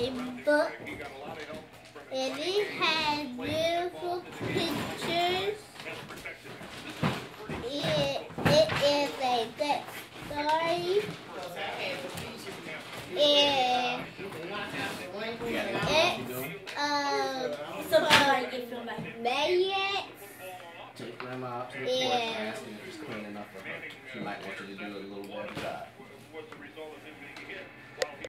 a book, and it has beautiful pictures. It is a good story, and it's from Myat. Take grandma out to the porch and ask her if it's clean enough for her. She might want you to do a little better job.